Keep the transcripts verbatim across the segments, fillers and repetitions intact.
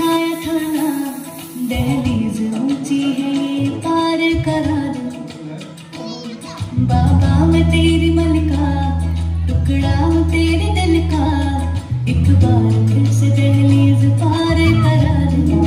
आया खाना, दहलीज ऊंची है ये पार करा दो। बाबा मैं तेरी मलिका, टुकड़ा हूँ तेरे दिल का, एक बार फिर से दहलीज पार करा दो।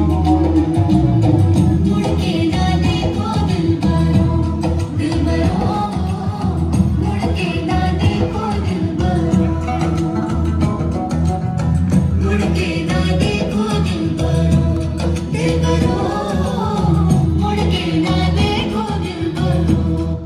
मुड़ के ना देखो दिलबरो, दिलबरो, मुड़ के ना देखो दिलबरो, मुड़ के ना देखो दिलबरो, दिलबरो, मुड़ के ना देखो दिलबरो।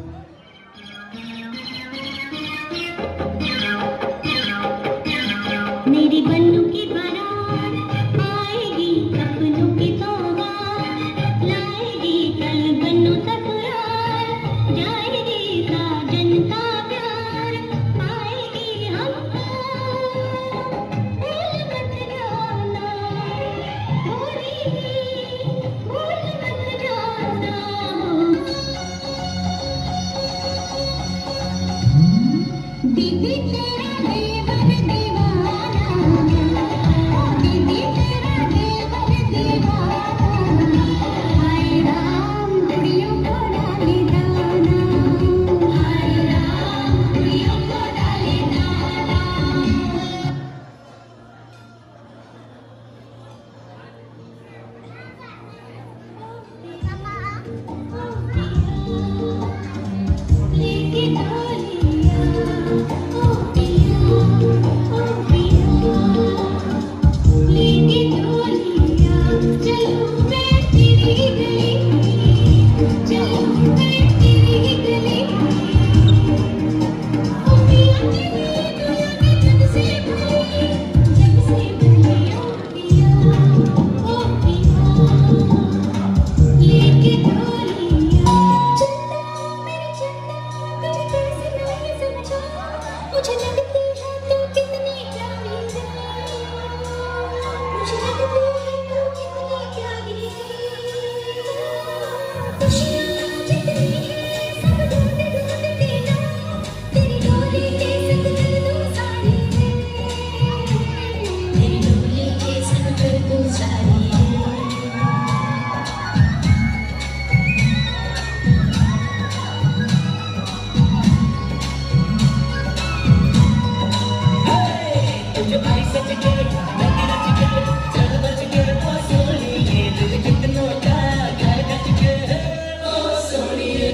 मेरी बन्नू की बारात आएगी, सपनों की सौगात लाएगी, कल बन्नू ससुराल जाएगी, साजन का प्यार आएगी हमको। भूल मत जाना थोड़ी भी, भूल मत जाना। दीदी तेरा देवर दीवाना, दीदी तेरा देवर दीवाना, हाय राम कुड़ियों को डाले दाना, हाय राम कुड़ियों को डाले दाना। लेके ढोलिया ओ पिया, ओ पिया, लेके ढोलिया चलूं मैं तेरी गली में, चलूं मैं तेरी गली में। ओ पिया तेरी दुनिया जब से भरी, जब से भरी ओ पिया, ओ पिया, लेके ढोलिया। चंदा मेरी चंदा तुझे कैसे नहीं समझा, मुझे लगती है तू कितनी प्यारी है, मुझे लगती है तू कितनी प्यारी है। खुशियाँ जितनी है सब ढूंढ ढूंढ के ना, तेरी डोली के संग कर दूँ सारी है, तेरी डोली के संग कर दूँ सारी है। तुझे भाई सच के लगी रच के चल बच के ओ सोनिए, दिल कितनों का घर गच के ओ सोनिए।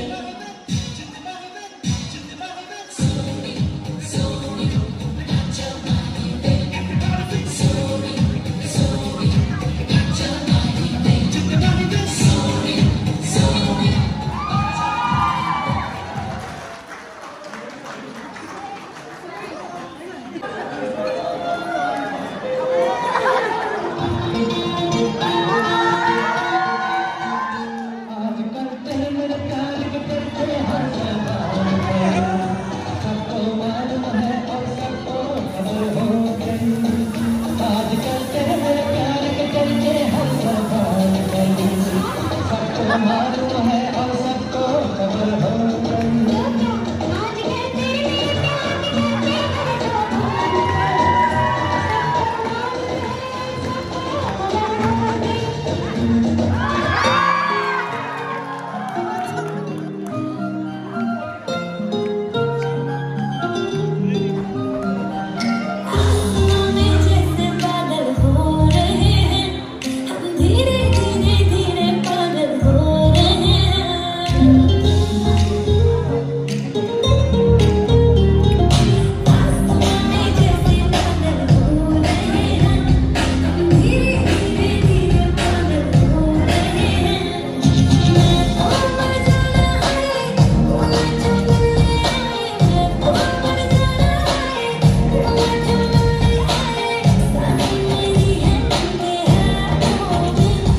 सोनी सोनी नाचा माही दे, सोनी सोनी नाचा माही दे, सोनी सोनी। आजकल तेरे मेरे प्यार के करते हर जगह, सबको मालूम है और सबको खबर हो गई। आजकल तेरे मेरे प्यार के करते हर जगह, सबको मालूम है और सबको खबर हो गई। आसमां में जैसे बादल हो रहे हैं, हम धीरे धीरे धीरे पागल हो रहे हैं। आसमां में जैसे बादल हो रहे हैं, हम धीरे धीरे धीरे पागल हो रहे हैं। मैं तो मर जाना है, हुआ जो मिलने आए, मैं तो मर जाना है, हुआ जो मिलने आए। सारी मेरी है मेरे हाथों में,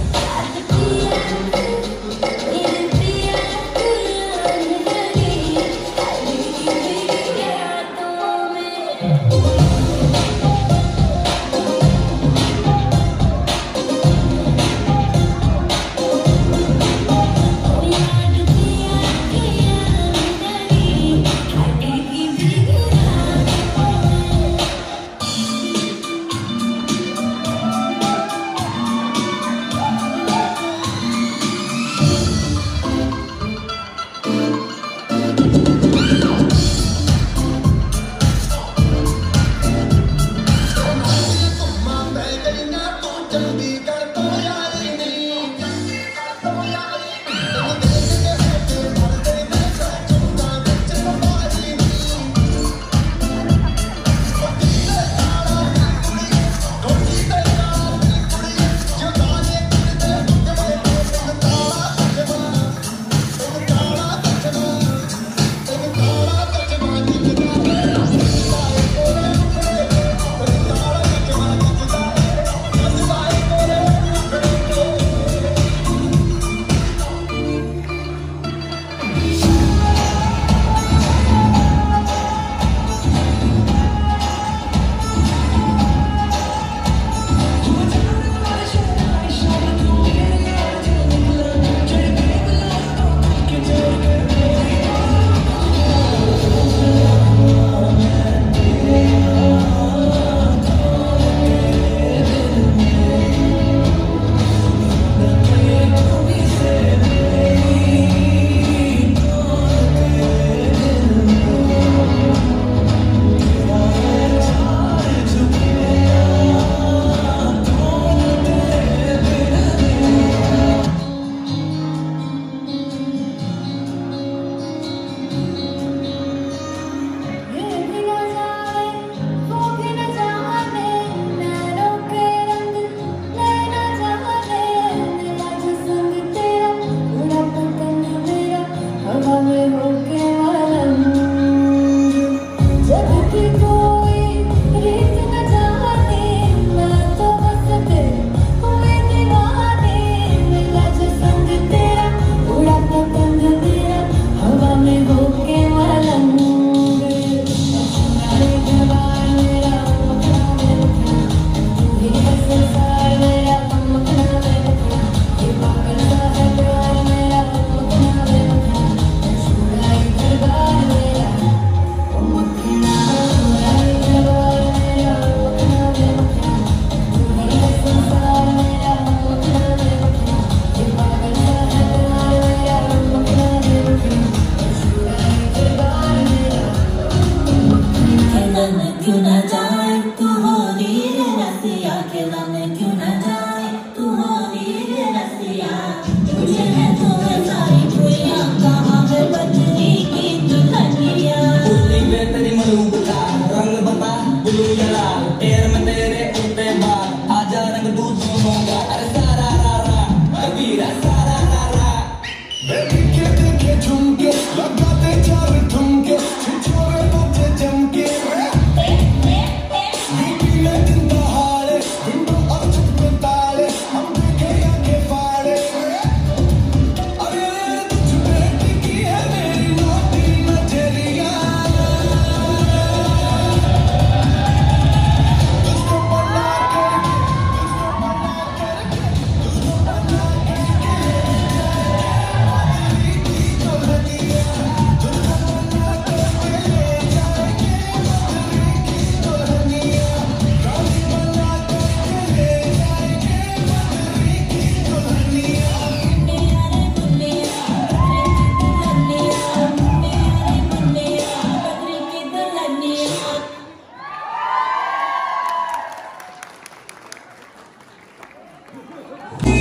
you.